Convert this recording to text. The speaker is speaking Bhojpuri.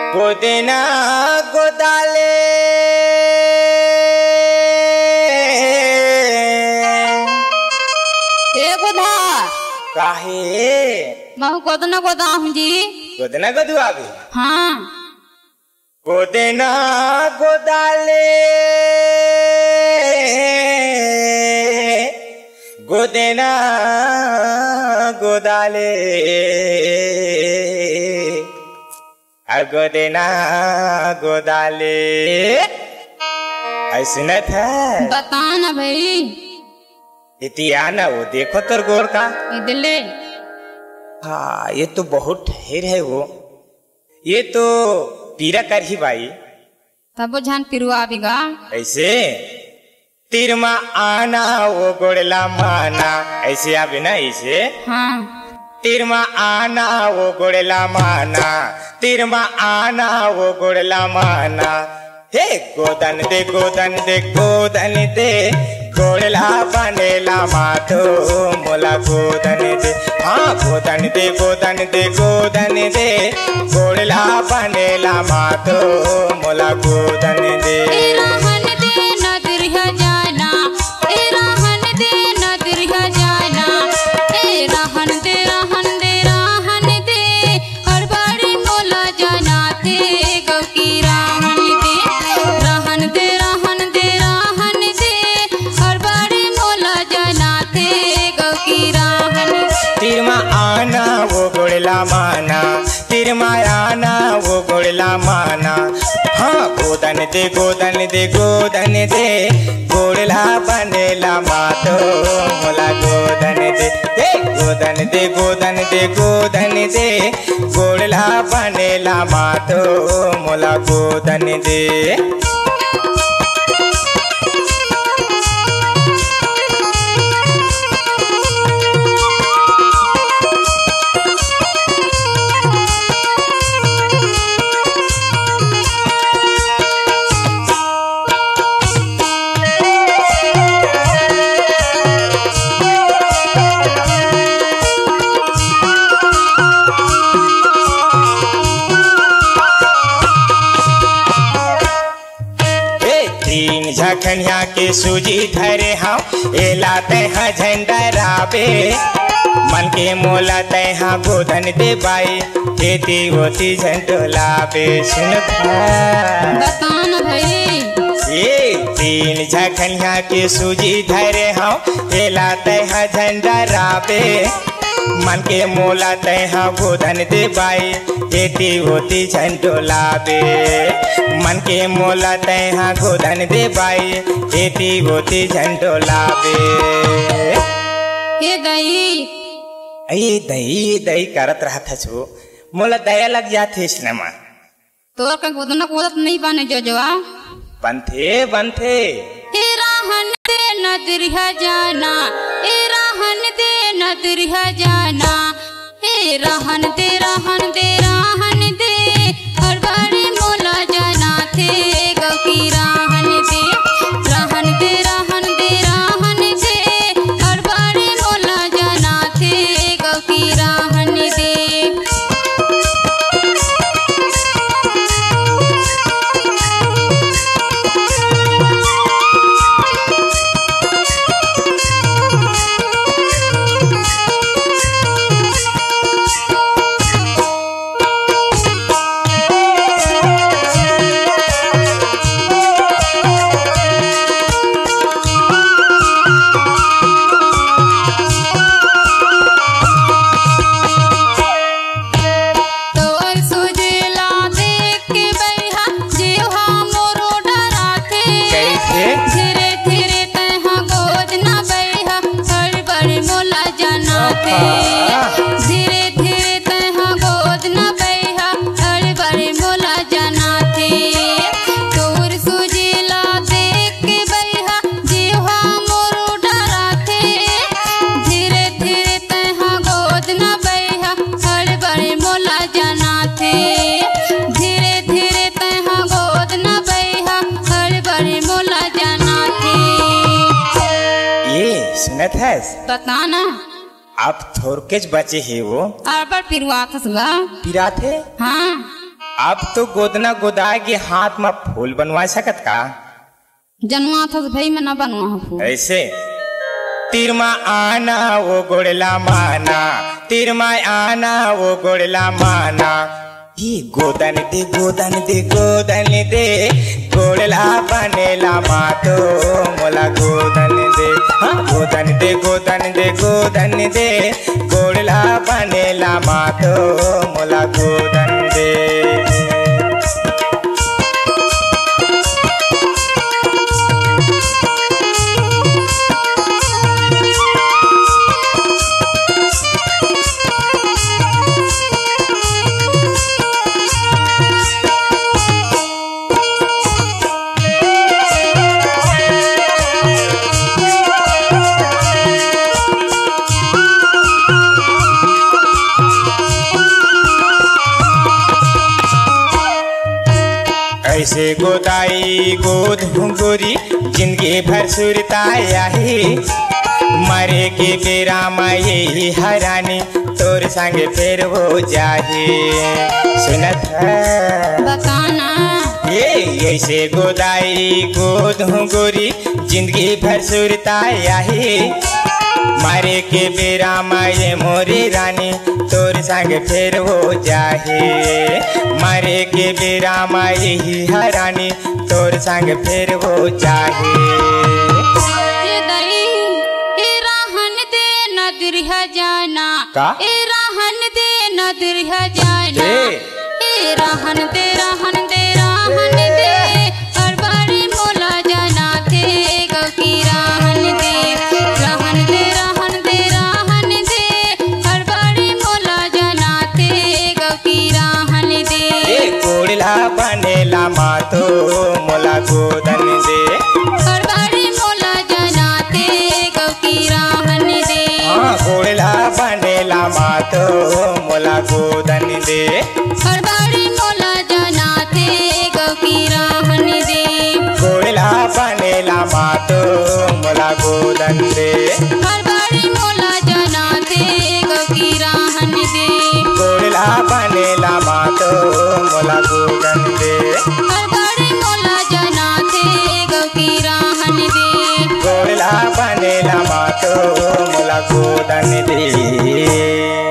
गोदेना गोदाले गोदा काहे महु गोदना गोदा हूँ जी। गोदना गोदुआ भी हाँ गोदेना गोदाले गोदेना गोदाले गोदेना गोदाले ऐसे न था। बता ना भाई इतिया ना वो देखो तर गोर का दिल्ली। हाँ ये तो बहुत ठहर है वो, ये तो पीरा कर ही भाई तब जान पिरुआ बिगा ऐसे तिरमा आना वो गोड़ला माना ऐसे आवे ना ऐसे। हाँ तिरमा आना वो गोड़ला माना तिरमा आना वो गोड़ला माना हे गोदन दे गोदन दे गोदन दे गोड़ला बनेला मातो मोला गोदन दे। हाँ गोदन दे गोदन दे गोदन दे गोड़ला बनेला मातो मोला गोदन दे। माना तिरमायाना वो गोड़ला माना। हाँ गोदन दे गोदन दे गोदन दे गोड़ला बनेला मातो मोला गोदन दे। गोदन दे गोदन दे गोदन दे गोड़ला बनेला मातो मोला गोदन दे। झखनिया के सूजी धरे हम एलाते हैं झंडा राबे मन के मोला ते हाँ गोदन दे बाई खेती होती झंडोलाबे। सुन बताना भाई ये तीन झखनिया के सूजी धरे हम एलाते हैं झंडा राबे मन के मोला ते हाँ गोदन दे बाई खेती होती झंडोलाबे। मन के मोला ते हाँ गोदन दे बाई खेती होती झंडोलाबे। ये दही दही दही करत रहा था छो मोला दया लग जाते इसनमा तोर का गोदना गोदत नहीं बने जो बनथे बनथे। राहन दे नदरिया जाना राहन दे नदरिया जाना राहन दे राहन दे राहन दे हर बारी मोला जाना थे गौकी राहन दे राहन दे राहन दे राहन दे हर बारी मोला जाना थे गौकी राहन दे। धीरे धीरे तहाँ गोद न बैहा हर बारी मोला जाना थे तोर सुजीला देख के बैहा जीवा मोरू डरा थे। धीरे धीरे तहाँ गोद न बैहा हर बारी मोला जाना थे। धीरे धीरे तहाँ गोद न बैहा हर बारी मोला जाना थे। ये सुनत है बताना आप थोरकेज बचे है वो और बार पिरवा था सुगा पिरा थे। हाँ अब तो गोदना गोदाए के हाथ में फूल बनवा सकत का? जनवा था तो भाई मैं ना बनवा फूल। ऐसे तिरमा आना वो गोड़ला माना, तिरमा आना वो गोड़ला माना। ये गोदन दे गोदन दे गोदन दे, गोड़ला बनेला मातो मोला गोदन दे। हाँ गोदन दे गोदन दे गोदन दे, गोड़ला बनेला मातो मोला गोदन दे। ऐसे गोदाई गोद घुंगुरी, जिंदगी भर सुरताया ही। मरे के बेरा माये हरानी, तोर संग फिर हो जाही। सुनत है बताना ये ऐसे गोदाई गोद घुंगुरी, जिंदगी भर सुरताया ही। मारे के बेरा माये मोरी रानी, तोर संग फिर हो जाहे। मारे के बेरा माये ही हरानी, तोर संग फिर हो जाहे। राहन दे न दुरिहा जाना का? राहन दे न दुरिहा जाना। राहन दे राहन दे राहन दे, हर बारी मोला जाना थे गौ की राहन दे। राहन दे राहन दे राहन दे, हर बारी मोला जाना थे गौ की राहन दे। गोड़ला बनेला मातो मोला गोदन दे, हर बारी मोला जाना थे गौ की राहन दे। हाँ गोड़ला बनेला मातो मोला गोदन दे, हर बारी मोला जाना थे गौ की राहन दे। गोड़ला बनेला मातो मोला गोदन दे, हर बारी मोला जाना थे गौ की राहन दे। गोड़ला बनेला मातो मोला गोदन दे, हर बारी मोला जाना थे गौ की राहन दे। गोड़ला बनेला मातो मोला गोदन दे।